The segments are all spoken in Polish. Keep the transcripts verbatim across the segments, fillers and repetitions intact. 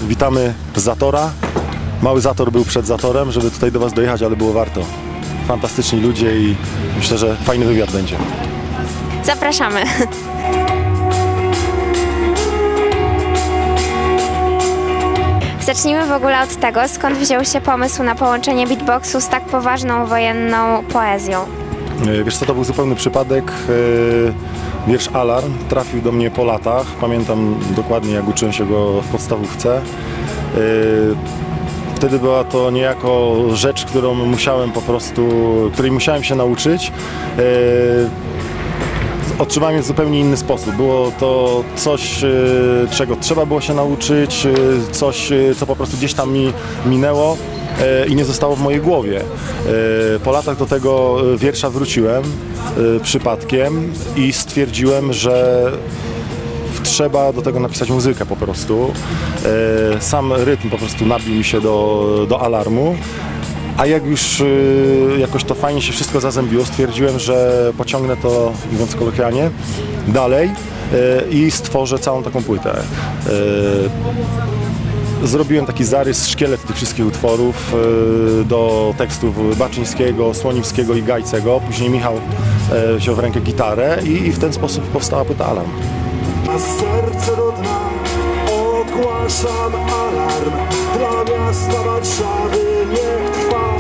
Witamy z Zatora. Mały Zator był przed Zatorem, żeby tutaj do Was dojechać, ale było warto. Fantastyczni ludzie i myślę, że fajny wywiad będzie. Zapraszamy. Zacznijmy w ogóle od tego, skąd wziął się pomysł na połączenie beatboxu z tak poważną wojenną poezją. Wiesz co, to był zupełny przypadek. Wiersz Alarm trafił do mnie po latach. Pamiętam dokładnie, jak uczyłem się go w podstawówce. Wtedy była to niejako rzecz, którą musiałem po prostu, której musiałem się nauczyć. Odczuwałem je w zupełnie inny sposób. Było to coś, czego trzeba było się nauczyć, coś, co po prostu gdzieś tam mi minęło i nie zostało w mojej głowie. Po latach do tego wiersza wróciłem przypadkiem i stwierdziłem, że trzeba do tego napisać muzykę po prostu. Sam rytm po prostu nabił mi się do, do alarmu. A jak już jakoś to fajnie się wszystko zazębiło, stwierdziłem, że pociągnę to, mówiąc kolokwialnie, dalej i stworzę całą taką płytę. Zrobiłem taki zarys, szkielet tych wszystkich utworów do tekstów Baczyńskiego, Słonimskiego i Gajcego. Później Michał wziął w rękę gitarę i, i w ten sposób powstała płyta Alarm. Na serce do dna ogłaszam alarm, dla miasta Warszawy niech trwa.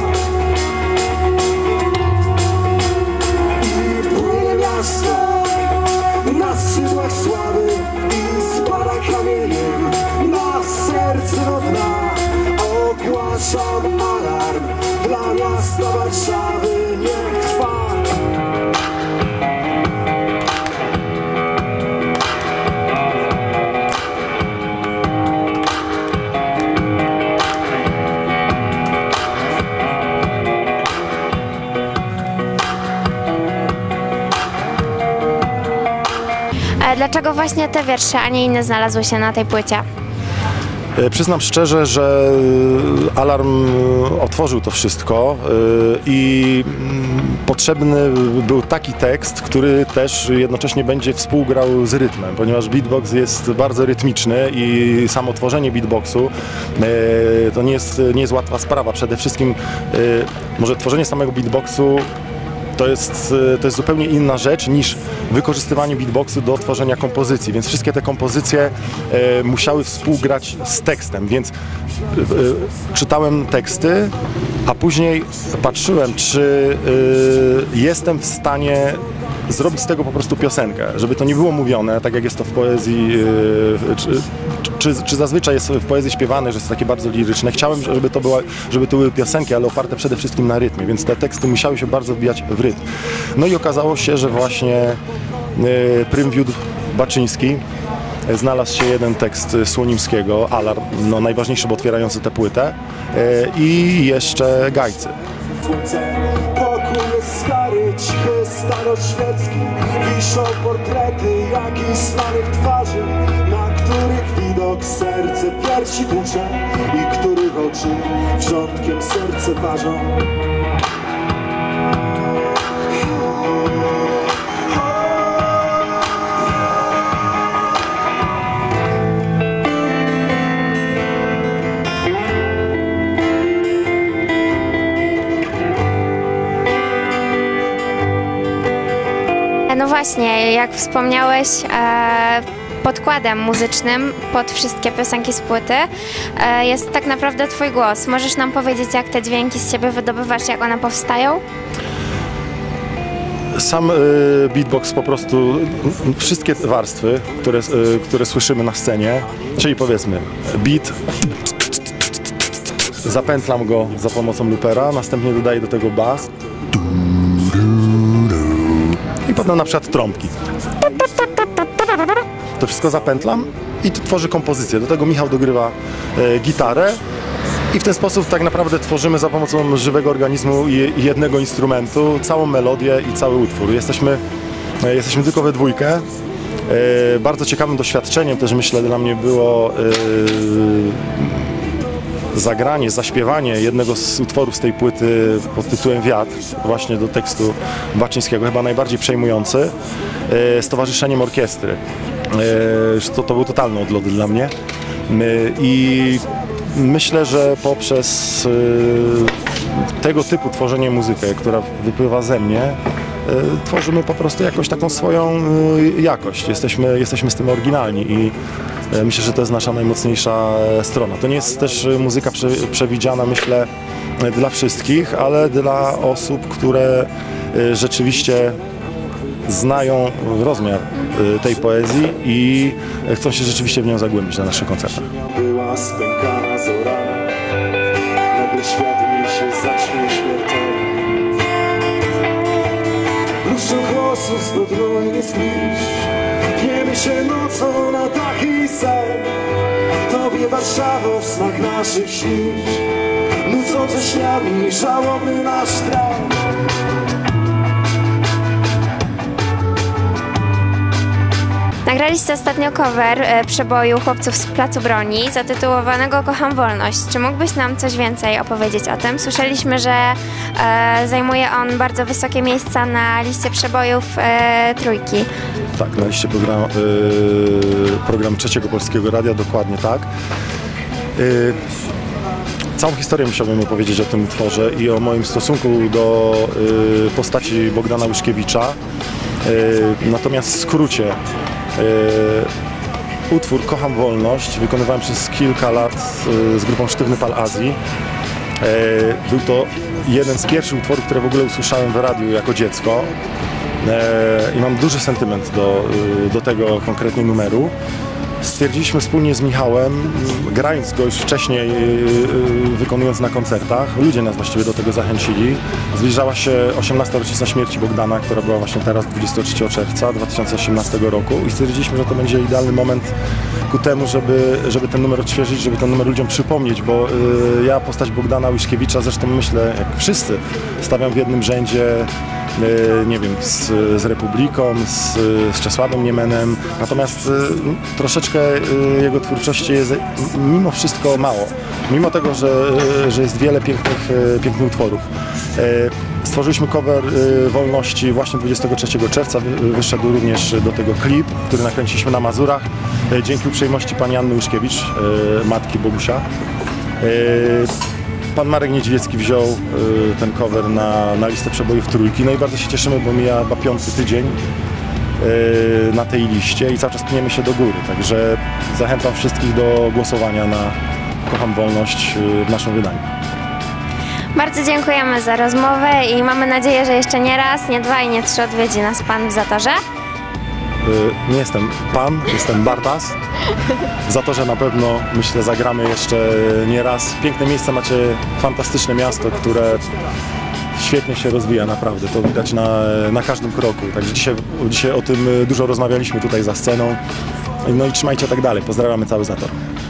I płynie miasto na skrzydłach sławy i spada kamieniem. Na serce do dna ogłaszam alarm, dla miasta Warszawy niech trwa. Dlaczego właśnie te wiersze, a nie inne znalazły się na tej płycie? Przyznam szczerze, że Alarm otworzył to wszystko i potrzebny był taki tekst, który też jednocześnie będzie współgrał z rytmem, ponieważ beatbox jest bardzo rytmiczny i samo tworzenie beatboxu to nie jest, nie jest łatwa sprawa. Przede wszystkim może tworzenie samego beatboxu To jest, to jest zupełnie inna rzecz niż wykorzystywanie beatboxu do tworzenia kompozycji, więc wszystkie te kompozycje e, musiały współgrać z tekstem, więc e, e, czytałem teksty, a później patrzyłem, czy e, jestem w stanie zrobić z tego po prostu piosenkę, żeby to nie było mówione, tak jak jest to w poezji, e, czy, czy, czy zazwyczaj jest w poezji śpiewane, że jest takie bardzo liryczne. Chciałem, żeby to, była, żeby to były piosenki, ale oparte przede wszystkim na rytmie, więc te teksty musiały się bardzo wbijać w rytm. No i okazało się, że właśnie e, prym wiódł Baczyński, znalazł się jeden tekst Słonimskiego, Alarm, no najważniejszy, bo otwierający tę płytę, e, i jeszcze Gajcy. Pokój jest stary, cichy, staroświecki. Wiszą portrety jakichś znanych twarzy, na których widok serce piersi tłucze i których oczy wrzątkiem serce parzą. No właśnie, jak wspomniałeś, e, podkładem muzycznym pod wszystkie piosenki z płyty e, jest tak naprawdę Twój głos. Możesz nam powiedzieć, jak te dźwięki z siebie wydobywasz, jak one powstają? Sam y, beatbox po prostu, y, wszystkie warstwy, które, y, które słyszymy na scenie, czyli powiedzmy beat, zapętlam go za pomocą loopera, następnie dodaję do tego bas i potem na przykład trąbki. To wszystko zapętlam i to tworzy kompozycję. Do tego Michał dogrywa e, gitarę i w ten sposób tak naprawdę tworzymy za pomocą żywego organizmu i, i jednego instrumentu całą melodię i cały utwór. Jesteśmy, e, jesteśmy tylko we dwójkę. E, bardzo ciekawym doświadczeniem też, myślę, dla mnie było e, zagranie, zaśpiewanie jednego z utworów z tej płyty pod tytułem Wiatr, właśnie do tekstu Baczyńskiego, chyba najbardziej przejmujący, z towarzyszeniem orkiestry. To, to był totalny odlot dla mnie. I myślę, że poprzez tego typu tworzenie muzykę, która wypływa ze mnie, tworzymy po prostu jakąś taką swoją jakość. Jesteśmy, jesteśmy z tym oryginalni i myślę, że to jest nasza najmocniejsza strona. To nie jest też muzyka prze, przewidziana, myślę, dla wszystkich, ale dla osób, które rzeczywiście znają rozmiar tej poezji i chcą się rzeczywiście w nią zagłębić na naszych koncertach. Była spękana zorana, nagle świat mi się zaśmiał śmiertelnie. Bluszczą głosu z podwójnie zbliż, pniemy się nocą na taki sen. Tobie Warszawo w smak naszych śnić, nucą ze śniami żałobny nasz tren. Nagraliście ostatnio cover e, przeboju Chłopców z Placu Broni zatytułowanego Kocham Wolność. Czy mógłbyś nam coś więcej opowiedzieć o tym? Słyszeliśmy, że e, zajmuje on bardzo wysokie miejsca na liście przebojów e, Trójki. Tak, na liście program, yy, program Trzeciego Polskiego Radia, dokładnie tak. Yy, całą historię musiałbym opowiedzieć o tym utworze i o moim stosunku do yy, postaci Bogdana Łyszkiewicza. Yy, natomiast w skrócie, Yy, utwór Kocham Wolność wykonywałem przez kilka lat yy, z grupą Sztywny Pal Azji. Yy, był to jeden z pierwszych utworów, które w ogóle usłyszałem w radiu jako dziecko yy, i mam duży sentyment do, yy, do tego konkretnie numeru. Stwierdziliśmy wspólnie z Michałem, grając go już wcześniej, yy, wykonując na koncertach, ludzie nas właściwie do tego zachęcili. Zbliżała się osiemnasta rocznica śmierci Bogdana, która była właśnie teraz dwudziestego trzeciego czerwca dwa tysiące osiemnastego roku i stwierdziliśmy, że to będzie idealny moment ku temu, żeby, żeby ten numer odświeżyć, żeby ten numer ludziom przypomnieć, bo yy, ja postać Bogdana Łyszkiewicza, zresztą myślę, jak wszyscy, stawiam w jednym rzędzie, Yy, nie wiem, z, z Republiką, z, z Czesławem Niemenem, natomiast yy, troszeczkę yy, jego twórczości jest mimo wszystko mało, mimo tego, że, yy, że jest wiele pięknych, yy, pięknych utworów. Yy, stworzyliśmy cover yy, Wolności właśnie dwudziestego trzeciego czerwca, Wy, wyszedł również do tego klip, który nakręciliśmy na Mazurach, yy, dzięki uprzejmości pani Anny Łyszkiewicz, yy, matki Bogusia. Yy, Pan Marek Niedźwiecki wziął y, ten cover na, na listę przebojów Trójki, no i bardzo się cieszymy, bo mija chyba piąty tydzień y, na tej liście i cały czas pniemy się do góry, także zachęcam wszystkich do głosowania na Kocham Wolność y, w naszym wydaniu. Bardzo dziękujemy za rozmowę i mamy nadzieję, że jeszcze nie raz, nie dwa i nie trzy odwiedzi nas Pan w Zatorze. Nie jestem Pan, jestem Bartas. W Zatorze na pewno, myślę, zagramy jeszcze nie raz. Piękne miejsce, macie fantastyczne miasto, które świetnie się rozwija, naprawdę. To widać na, na każdym kroku. Także dzisiaj, dzisiaj o tym dużo rozmawialiśmy tutaj za sceną. No i trzymajcie tak dalej. Pozdrawiamy cały Zator.